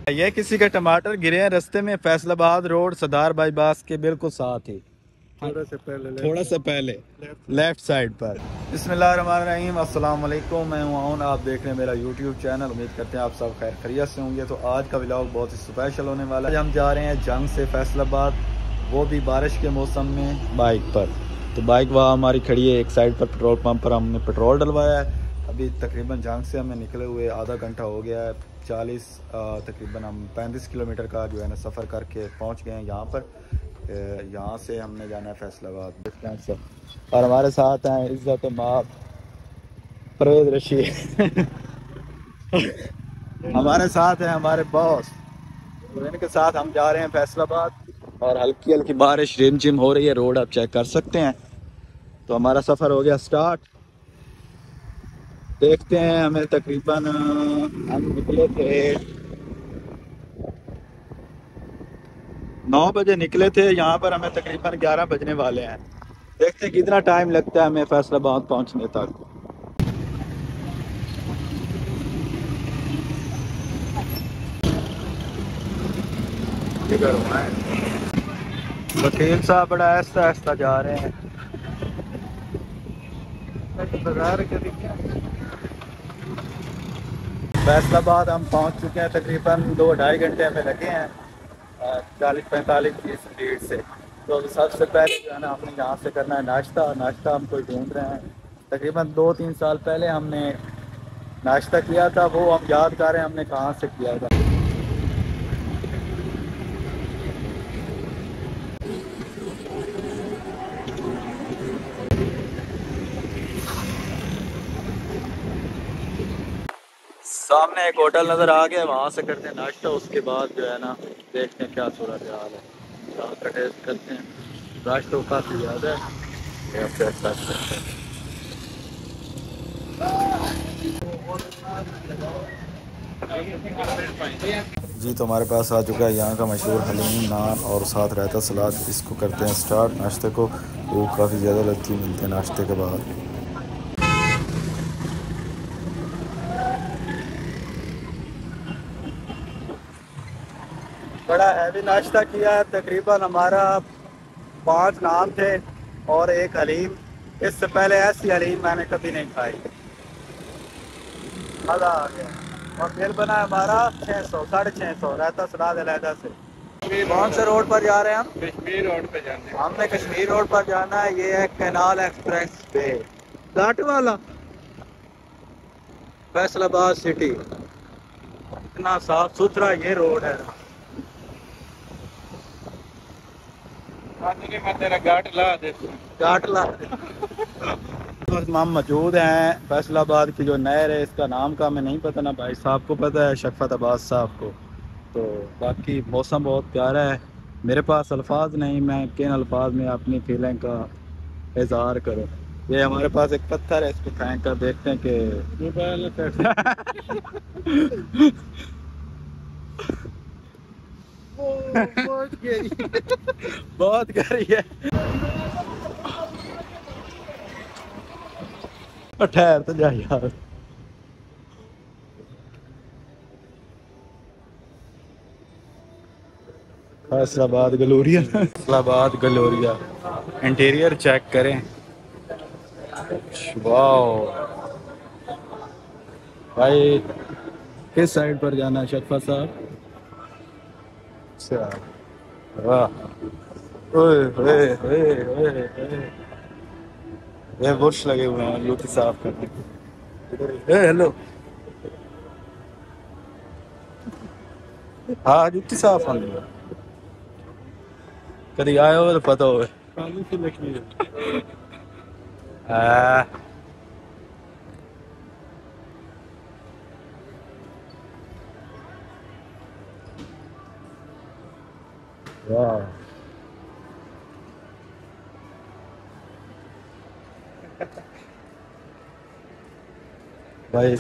ये किसी का टमाटर गिरे हैं रास्ते में, फैसलाबाद रोड सदार बाईपास के बिल्कुल साथ ही, थोड़ा सा पहले लेफ्ट साइड पर। बिस्मिल्लाहिर्रहमानिर्रहीम, अस्सलाम वालेकुम। मैं हूं आउन, आप देख रहे हैं मेरा यूट्यूब चैनल। उम्मीद करते हैं आप सब खैर खैरियत से होंगे। तो आज का व्लॉग बहुत ही स्पेशल होने वाला है। हम जा रहे हैं जंग से फैसलाबाद, वो भी बारिश के मौसम में बाइक पर। तो बाइक वहाँ हमारी खड़ी है एक साइड पर, पेट्रोल पंप पर हमने पेट्रोल डलवाया है। अभी तकरीबन जंग से हमें निकले हुए आधा घंटा हो गया है। 40 तकरीबन हम 35 किलोमीटर का जो है ना सफ़र करके पहुँच गए हैं यहाँ पर। यहाँ से हमने जाना है फैसलाबाद। और हमारे साथ हैं इज़्ज़त माब परवेज रशीद हमारे साथ हैं हमारे बॉस, तो इनके साथ हम जा रहे हैं फैसलाबाद। और हल्की हल्की बारिश रिमझिम हो रही है, रोड आप चेक कर सकते हैं। तो हमारा सफ़र हो गया स्टार्ट। देखते हैं, हमें तकरीबन हम निकले थे 9 बजे निकले थे, यहाँ पर हमें तकरीबन 11 बजने वाले हैं। देखते हैं कितना टाइम लगता है हमें फैसलाबाद पहुँचने तक। वकील साहब बड़ा ऐसा ऐसा जा रहे हैं। फैसलाबाद हम पहुंच चुके हैं, तकरीबन 2-2.5 घंटे हमें लगे हैं 40-45 की स्पीड से। तो सबसे पहले जो है ना हमने यहाँ से करना है नाश्ता। नाश्ता हम कोई ढूंढ रहे हैं। तकरीबन 2-3 साल पहले हमने नाश्ता किया था, वो हम याद कर रहे हैं हमने कहाँ से किया था। सामने एक होटल नज़र आ गया, वहाँ से करते हैं नाश्ता। उसके बाद जो है ना देखते हैं क्या सूरत हाल है, यहाँ का टेस्ट करते हैं। रश तो काफ़ी ज़्यादा है। जी, तो हमारे पास आ चुका है यहाँ का मशहूर हलीम नान और साथ रायता सलाद। इसको करते हैं स्टार्ट नाश्ते को। वो काफ़ी ज़्यादा लगती मिलते हैं नाश्ते के बाद। बड़ा हैवी नाश्ता किया है, तकरीबन हमारा 5 नान थे और एक हलीम। इससे पहले ऐसी हलीम मैंने कभी नहीं खाई, मज़ा आ गया। और बिल बना हमारा 600 650 रायता सलाद अलहदा से। कौन से रोड पर जा रहे हैं हम? कश्मीर रोड पे जाना है। हमने कश्मीर रोड पर जाना है। ये है कैनाल एक्सप्रेस वे, घाट वाला फैसलाबाद सिटी। इतना साफ सुथरा ये रोड है। घाट ला हम मौजूद हैं फैसलाबाद की जो नहर है, इसका नाम का हमें नहीं पता, ना भाई साहब को पता है, शफ़कत अब्बास साहब को। तो बाकी मौसम बहुत प्यारा है। मेरे पास अल्फाज नहीं, मैं किन अल्फाज में अपनी फीलिंग का इजहार करूं। ये हमारे पास एक पत्थर है, इसको फेंक कर देखते हैं कि बहुत गहरी है। ठहर तो जा यार। Faisalabad Galleria, Faisalabad Galleria interior check करें। वाह भाई, किस साइड पर जाना है शफा साहब? अच्छा, वाह, ओए ओए ओए ओए ओए। ये बुर्श लगे हुए हैं यूटी साफ करने के। हेलो, हाँ जुत्ती साफ होने कभी आए हो तो पता हो। वाह भाई,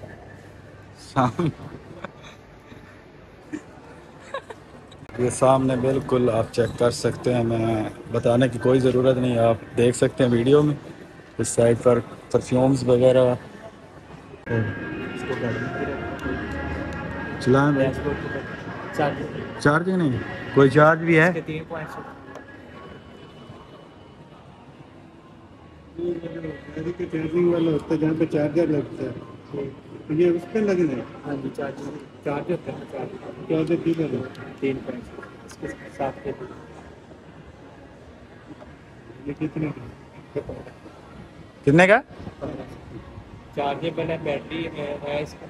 ये सामने बिल्कुल आप चेक कर सकते हैं। मैं बताने की कोई ज़रूरत नहीं, आप देख सकते हैं वीडियो में। इस साइड पर परफ्यूम्स वगैरह चलाएं। चार्जिंग नहीं, कोई चार्ज भी है? 3 चार्जिंग वाला होता है जहाँ पे चार्जर लगता है, तो ये उस पर लगना है। हाँ जी, चार्जर चार्जर किधर है? 3 पॉइंट इसके साथ के। ये कितने का? कितने का? चार्जर पहले बैटरी है इसका।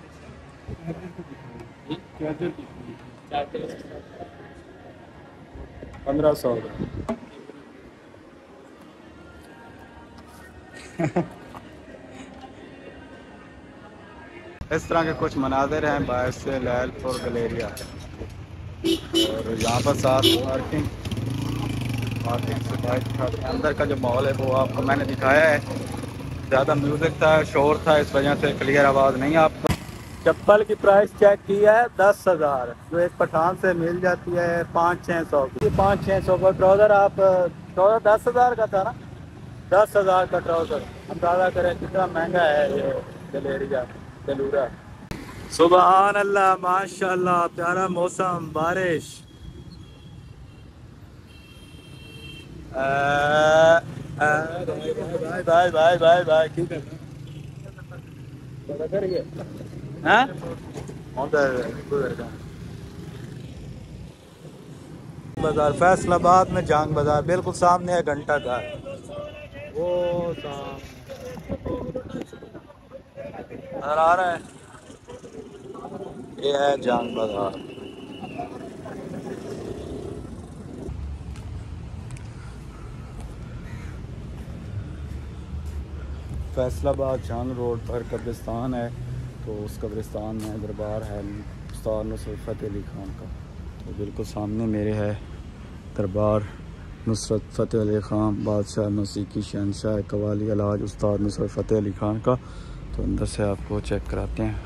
चार्जर 1500। इस तरह के कुछ मनाजिर हैं बाहर से लैलपुर गलेरिया, और यहाँ पर साथ पार्किंग से बाइक अंदर का जो माहौल है वो आपको मैंने दिखाया है। ज़्यादा म्यूज़िक था, शोर था, इस वजह से क्लियर आवाज़ नहीं। आप चप्पल की प्राइस चेक की है 10,000, जो एक पठान से मिल जाती है 500-600 की। 500-600 का ट्राउज़र, आप ट्राउज़र 10,000 का था ना, 10,000 का ट्राउज़र। अंदाज़ा करें कितना महंगा है ये गलेरिया गलूरा। सुबहान अल्लाह, माशाल्लाह, प्यारा मौसम, बारिश। Bye bye bye bye bye की करना हाँ बाजार फैसलाबाद में जांग बाजार बिल्कुल सामने है, घंटा घर वो नजर आ रहा है। ये है जांग बाजार। फैसलाबाद जांग रोड पर कब्रिस्तान है, तो उस कब्रिस्तान में दरबार है उस्ताद नुसरत फ़तेह अली ख़ान का। तो बिल्कुल सामने मेरे है दरबार नुसरत फ़तेह अली ख़ान, बादशाह मौसीकी शहंशाह कवाली अलाज उस्ताद नुसरत फ़तेह अली ख़ान का। तो अंदर से आपको चेक कराते हैं।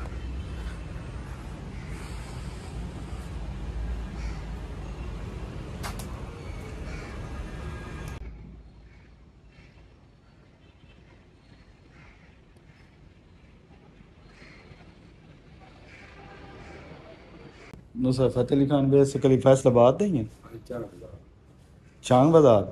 नुसरत फ़तेह अली ख़ान बेसिकली फैसलाबाद नहीं है, चांग बाजार।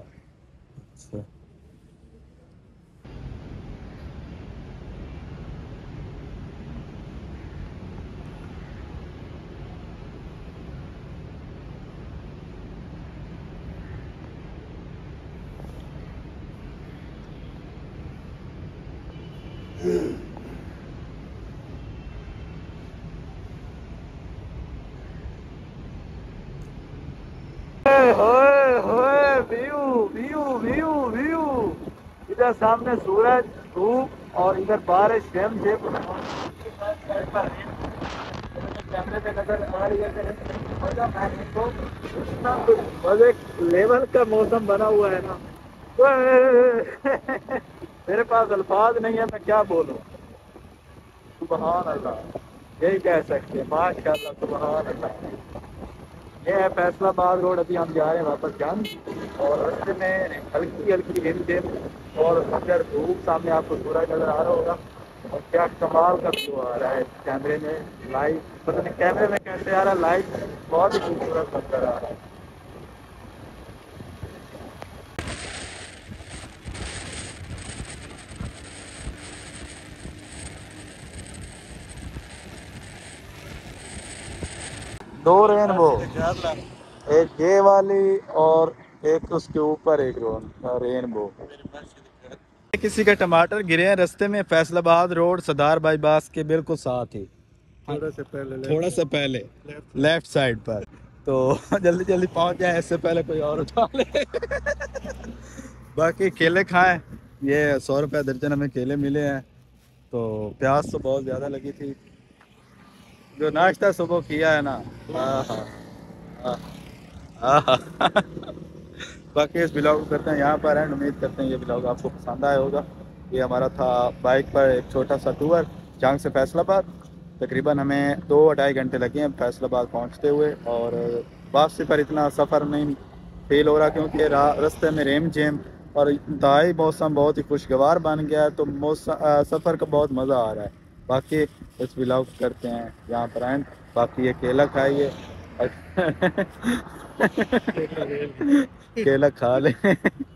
व्यू व्यू व्यू व्यू, इधर सामने सूरज, धूप, और इधर बारिश झम झम कैमरे पे नजर आ रही है। लेवल का मौसम बना हुआ है ना, मेरे पास अल्फाज नहीं है, मैं क्या बोलूं। सुभान अल्लाह, यही कह सकते हैं, माशाअल्लाह, सुभान अल्लाह। ये है फैसलाबाद रोड। अभी हम जा रहे हैं वापस जान, और रास्ते में हल्की हल्की हिमझिम और अगर धूप, सामने आपको सूरज नजर आ रहा होगा, और क्या कमाल का व्यू आ रहा है कैमरे में। लाइट पता नहीं कैमरे में कैसे आ रहा है, लाइट बहुत ही खूबसूरत नजर आ रहा है। दो रेनबो, एक ये वाली और एक उसके ऊपर एक रेनबो। किसी का टमाटर गिरे हैं रास्ते में, फैसलाबाद रोड सदार बाईपास के बिल्कुल साथ ही, थोड़ा सा पहले लेफ्ट साइड पर। तो जल्दी जल्दी पहुंच जाए, इससे पहले कोई और उठा ले। बाकी केले खाएं, ये 100 रुपये दर्जन हमें केले मिले हैं। तो प्यास तो बहुत ज़्यादा लगी थी, जो नाश्ता सुबह किया है ना, बाकी इस ब्लॉग को करते हैं यहाँ पर एंड। उम्मीद करते हैं ये ब्लॉग आपको पसंद आया होगा। ये हमारा था बाइक पर एक छोटा सा टूर जांग से फैसलाबाद। तकरीबन हमें 2-2.5 घंटे लगे हैं फैसलाबाद पहुँचते हुए, और वापसी पर इतना सफ़र नहीं फील हो रहा, क्योंकि रास्ते में रेम जेम और इंतहाई मौसम बहुत ही खुशगवार बन गया है। तो मौसम सफ़र का बहुत मज़ा आ रहा है। बाकी इस ब्लॉग करते हैं यहाँ पर एंड। बाकी ये केला खाइए, केला खा ले।